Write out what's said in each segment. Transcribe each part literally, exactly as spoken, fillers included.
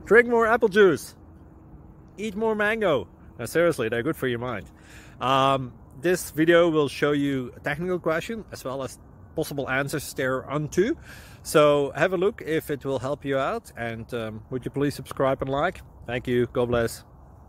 Drink more apple juice. Eat more mango. Now, seriously, they're good for your mind. Um, this video will show you a technical question as well as possible answers thereunto. So have a look if it will help you out, and um, would you please subscribe and like? Thank you. God bless.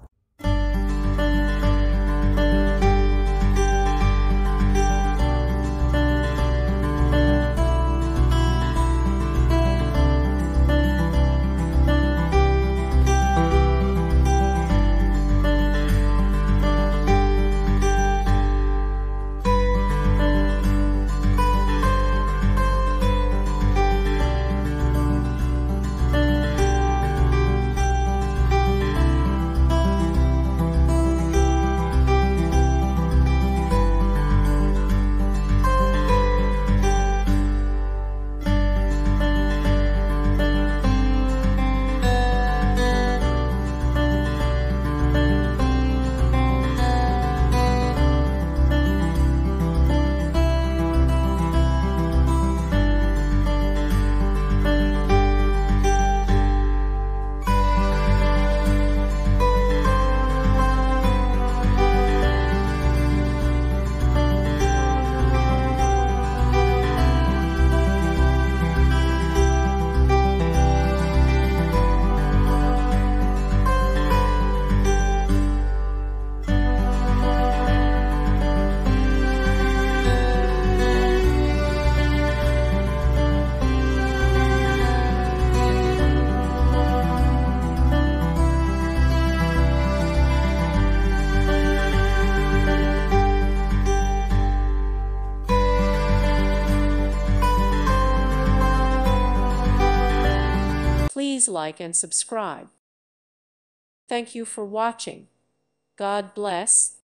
Please like and subscribe. Thank you for watching. God bless.